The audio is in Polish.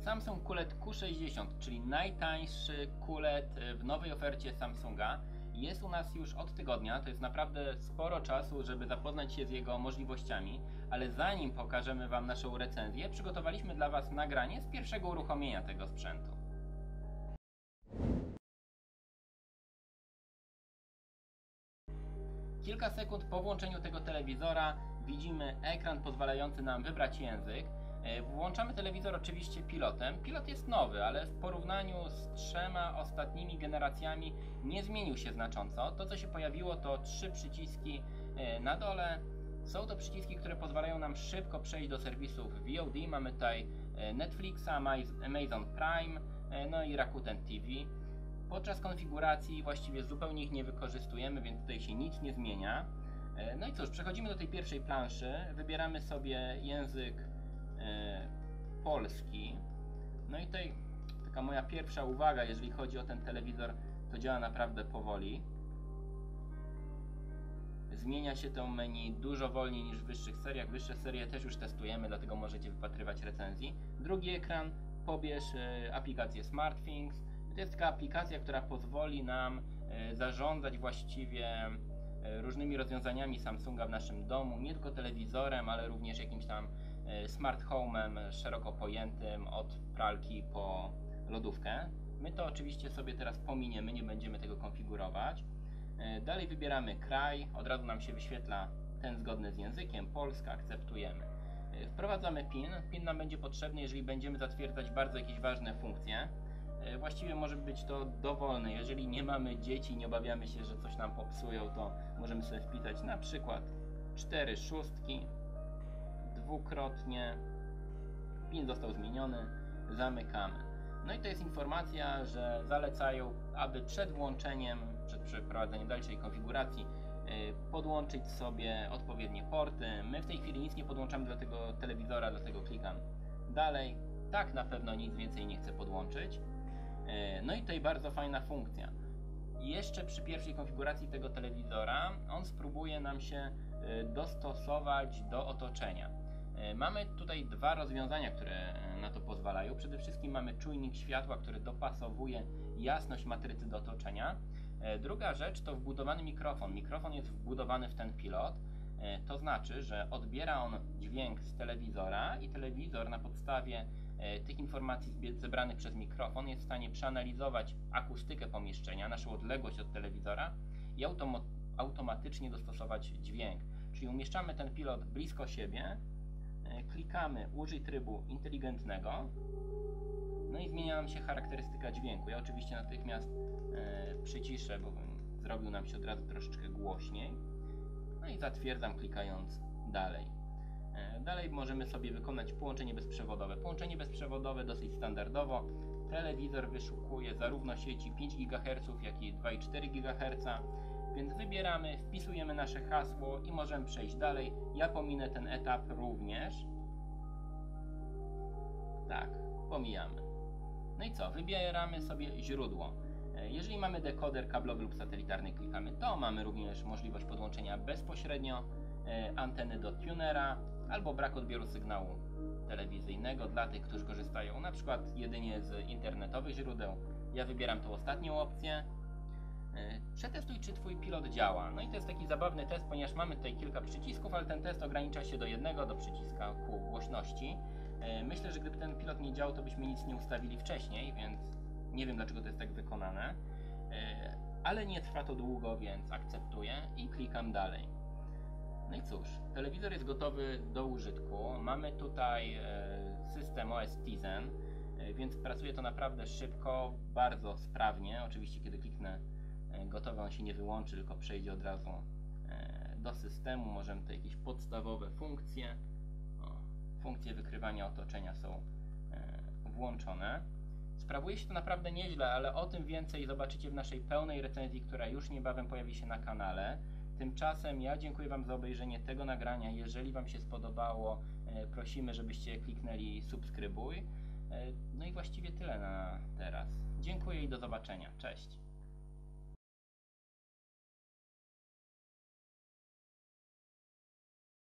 Samsung QLED Q60, czyli najtańszy QLED w nowej ofercie Samsunga, jest u nas już od tygodnia. To jest naprawdę sporo czasu, żeby zapoznać się z jego możliwościami, ale zanim pokażemy Wam naszą recenzję, przygotowaliśmy dla Was nagranie z pierwszego uruchomienia tego sprzętu. Kilka sekund po włączeniu tego telewizora widzimy ekran pozwalający nam wybrać język. Włączamy telewizor oczywiście pilotem. Pilot jest nowy, ale w porównaniu z 3 ostatnimi generacjami nie zmienił się znacząco. To, co się pojawiło, to 3 przyciski na dole. Są to przyciski, które pozwalają nam szybko przejść do serwisów VOD. Mamy tutaj Netflixa, Amazon Prime, no i Rakuten TV. Podczas konfiguracji właściwie zupełnie ich nie wykorzystujemy, więc tutaj się nic nie zmienia. No i cóż, przechodzimy do tej pierwszej planszy. Wybieramy sobie język polski. No i tutaj taka moja pierwsza uwaga, jeżeli chodzi o ten telewizor, to działa naprawdę powoli. Zmienia się to menu dużo wolniej niż w wyższych seriach. Wyższe serie też już testujemy, dlatego możecie wypatrywać recenzji. Drugi ekran, pobierz aplikację SmartThings. To jest taka aplikacja, która pozwoli nam zarządzać właściwie różnymi rozwiązaniami Samsunga w naszym domu, nie tylko telewizorem, ale również jakimś tam smart home'em szeroko pojętym, od pralki po lodówkę. My to oczywiście sobie teraz pominiemy, nie będziemy tego konfigurować. Dalej wybieramy kraj, od razu nam się wyświetla ten zgodny z językiem, Polska, akceptujemy. Wprowadzamy PIN. PIN nam będzie potrzebny, jeżeli będziemy zatwierdzać bardzo jakieś ważne funkcje. Właściwie może być to dowolne. Jeżeli nie mamy dzieci, nie obawiamy się, że coś nam popsują, to możemy sobie wpisać na przykład 4 szóstki, dwukrotnie, PIN został zmieniony, zamykamy. No i to jest informacja, że zalecają, aby przed włączeniem, przed przeprowadzeniem dalszej konfiguracji podłączyć sobie odpowiednie porty. My w tej chwili nic nie podłączamy do tego telewizora, dlatego klikam dalej. Tak, na pewno nic więcej nie chcę podłączyć. No i tutaj bardzo fajna funkcja. Jeszcze przy pierwszej konfiguracji tego telewizora on spróbuje nam się dostosować do otoczenia. Mamy tutaj 2 rozwiązania, które na to pozwalają. Przede wszystkim mamy czujnik światła, który dopasowuje jasność matrycy do otoczenia. Druga rzecz to wbudowany mikrofon. Mikrofon jest wbudowany w ten pilot. To znaczy, że odbiera on dźwięk z telewizora i telewizor na podstawie tych informacji zebranych przez mikrofon jest w stanie przeanalizować akustykę pomieszczenia, naszą odległość od telewizora i automatycznie dostosować dźwięk. Czyli umieszczamy ten pilot blisko siebie, klikamy użyj trybu inteligentnego, no i zmienia nam się charakterystyka dźwięku. Ja oczywiście natychmiast przyciszę, bo zrobił nam się od razu troszeczkę głośniej. No i zatwierdzam, klikając dalej. Dalej możemy sobie wykonać połączenie bezprzewodowe. Połączenie bezprzewodowe dosyć standardowo. Telewizor wyszukuje zarówno sieci 5 GHz, jak i 2,4 GHz. Więc wybieramy, wpisujemy nasze hasło i możemy przejść dalej. Ja pominę ten etap również. Tak, pomijamy. No i co? Wybieramy sobie źródło. Jeżeli mamy dekoder kablowy lub satelitarny, klikamy to. Mamy również możliwość podłączenia bezpośrednio anteny do tunera albo brak odbioru sygnału telewizyjnego dla tych, którzy korzystają na przykład jedynie z internetowych źródeł. Ja wybieram tą ostatnią opcję. Przetestuj, czy Twój pilot działa. No i to jest taki zabawny test, ponieważ mamy tutaj kilka przycisków, ale ten test ogranicza się do jednego, do przyciska Q głośności. Myślę, że gdyby ten pilot nie działał, to byśmy nic nie ustawili wcześniej, więc nie wiem, dlaczego to jest tak wykonane. Ale nie trwa to długo, więc akceptuję i klikam dalej. No i cóż, telewizor jest gotowy do użytku. Mamy tutaj system OS Tizen, więc pracuje to naprawdę szybko, bardzo sprawnie. Oczywiście kiedy kliknę gotowy, on się nie wyłączy, tylko przejdzie od razu do systemu. Możemy tutaj jakieś podstawowe funkcje, funkcje wykrywania otoczenia są włączone. Sprawuje się to naprawdę nieźle, ale o tym więcej zobaczycie w naszej pełnej recenzji, która już niebawem pojawi się na kanale. Tymczasem ja dziękuję Wam za obejrzenie tego nagrania. Jeżeli Wam się spodobało, prosimy, żebyście kliknęli subskrybuj. No i właściwie tyle na teraz. Dziękuję i do zobaczenia. Cześć!